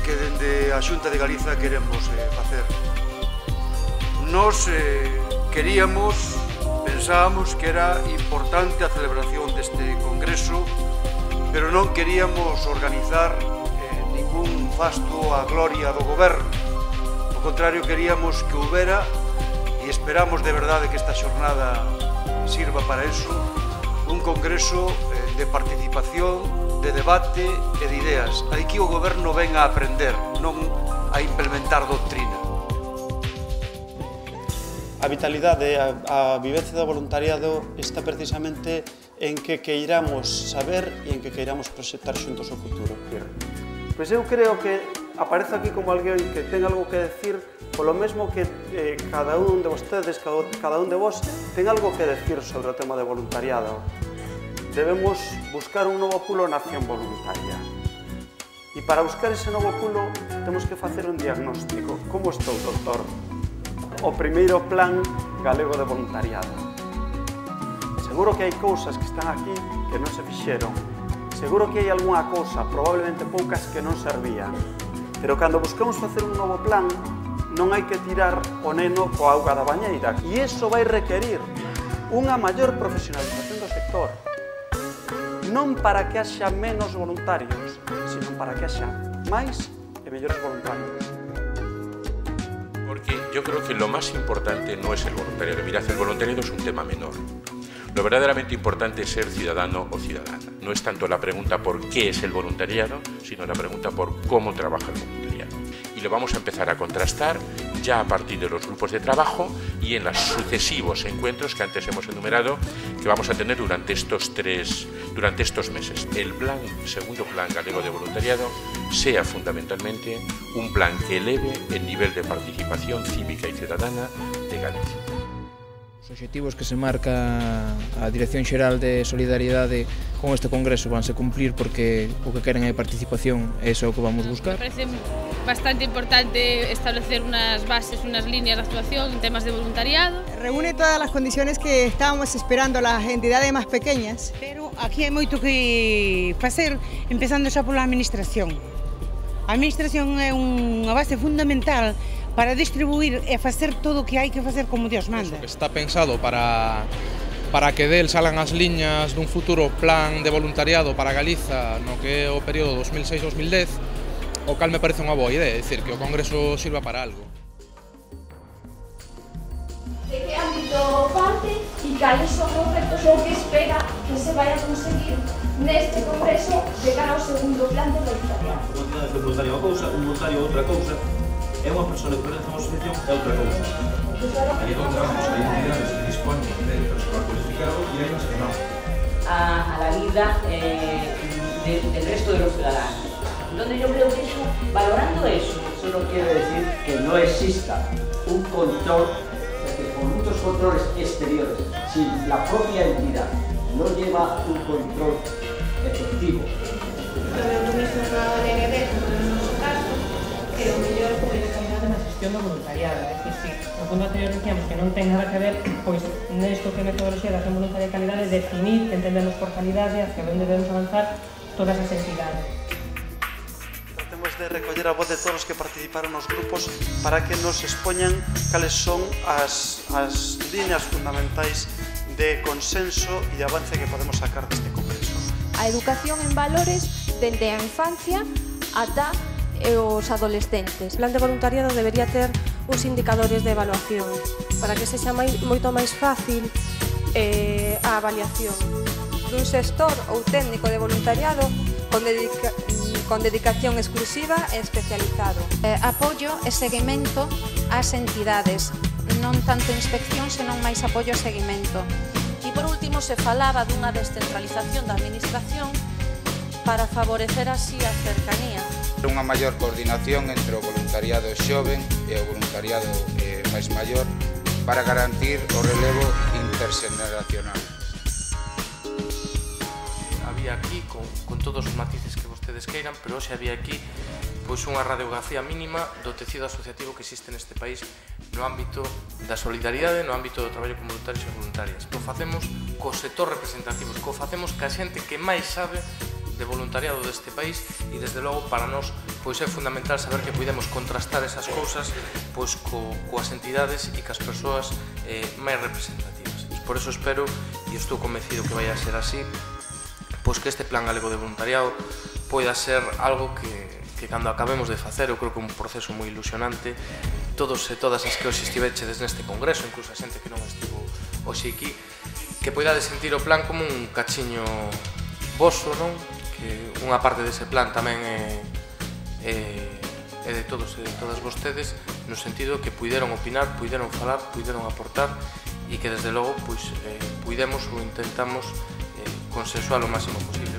que dende a Xunta de Galiza queremos facer. Nos pensábamos que era importante a celebración deste congreso, pero non queríamos organizar ningún fasto á gloria do goberno. Ao contrario, queríamos que houbera, e esperamos de verdade que esta xornada sirva para eso, un congreso de participación, de debate e de ideas. Aquí o goberno ven a aprender, non a implementar doctrina. A vitalidade, a vivencia do voluntariado está precisamente en que queiramos saber e en que queiramos proxectar xuntos o futuro. Pois eu creo que aparece aquí como alguén que ten algo que decir, polo mesmo que cada un de vostedes, cada un de vos, ten algo que decir sobre o tema de voluntariado. Debemos buscar un novo pulo na acción voluntaria. E para buscar ese novo pulo temos que facer un diagnóstico. Como estou, doutor? O primeiro plan galego de voluntariado. Seguro que hai cousas que están aquí que non se fixeron. Seguro que hai algunha cousa, probablemente poucas, que non servían. Pero cando buscamos facer un novo plan, non hai que tirar o neno coa auga da bañeira. E iso vai requerir unha maior profesionalización do sector. Non para que haxa menos voluntarios, sino para que haxa máis e mellores voluntarios. Porque yo creo que lo más importante no es el voluntariado. Mirad, el voluntariado es un tema menor. Lo verdaderamente importante es ser ciudadano o ciudadana. No es tanto la pregunta por qué es el voluntariado, sino la pregunta por cómo trabaja el voluntariado. Y lo vamos a empezar a contrastar ya a partir de los grupos de trabajo y en los sucesivos encuentros que antes hemos enumerado que vamos a tener durante estos meses. El segundo plan galego de voluntariado sea fundamentalmente un plan que eleve el nivel de participación cívica y ciudadana de Galicia. Os obxectivos que se marca a Dirección Xeral de Solidariedade con este congreso vanse cumplir porque o que queren é participación e iso é o que vamos buscar. Me parece bastante importante establecer unas bases, unas líneas de actuación en temas de voluntariado. Reúne todas las condiciones que estábamos esperando las entidades más pequeñas. Pero aquí hai moito que facer, empezando xa pola administración. A administración é unha base fundamental para distribuir e facer todo o que hai que facer como Dios manda. Está pensado para que del salan as liñas dun futuro plan de voluntariado para Galiza no que é o período 2006-2010, o cal me parece unha boa idea, é dicir, que o Congreso sirva para algo. De que ámbito parte e cales son os retos ou que espera que se vai a conseguir neste Congreso de cara ao segundo plan de voluntariado. Unha entidade de voluntario é unha cousa, un voluntario é outra cousa, é unha persoa que pertence a unha asociación é outra cousa. Aí encontramos hai entidades que disponen de personal cualificado e hai unhas que non. A la vida del resto de los ciudadanos. Entonces yo creo que eso, valorando eso no quiere decir que no exista un control, porque con muchos controles exteriores, si la propia entidad no lleva un control efectivo. Tamén o mismo na DND, como no noso caso, que o mellor pois na xestión do voluntariado, é dicir, si no punto anterior decíamos que non ten nada que ver, pois nesto que metodoloxía da acción voluntaria de calidade definir que entendemos por calidade hacia onde debemos avanzar todas as entidades. Tratemos de recoller a voz de todos os que participaron nos grupos para que nos expoñan cales son as líneas fundamentais de consenso e de avance que podemos sacar deste congreso. A educación en valores dende a infancia ata os adolescentes. O plan de voluntariado debería ter uns indicadores de evaluación para que sexa moito máis fácil a avaliación. Dun xestor ou técnico de voluntariado con dedicación exclusiva e especializado. Apoio e seguimento ás entidades, non tanto inspección, senón máis apoio e seguimento. E por último se falaba dunha descentralización da administración para favorecer así a cercanía. Unha maior coordinación entre o voluntariado xoven e o voluntariado máis maior para garantir o relevo interxeneracional. Había aquí, con todos os matices que vostedes queiran, pero hoxe había aquí pois unha radiografía mínima do tecido asociativo que existe neste país no ámbito da solidaridade, no ámbito do traballo con voluntarios e voluntarias. Co facemos co sector representativos, co facemos ca xente que máis sabe de voluntariado deste país e desde logo para nós pois é fundamental saber que podemos contrastar esas cousas pois coas entidades e cas persoas máis representativas. Por eso espero, e estou convencido que vai a ser así, pois que este plan galego de voluntariado poida ser algo que cando acabemos de facer, eu creo que é un proceso moi ilusionante. Todos e todas as que hoxe estivechedes neste congreso, incluso a xente que non estivo hoxe aquí, que poidades sentir o plan como un cachiño voso, non? Que unha parte dese plan tamén é de todos e de todas vostedes, no sentido que puideron opinar, puideron falar, puideron aportar e que desde logo pois puidemos ou intentamos consensuar o máximo posible.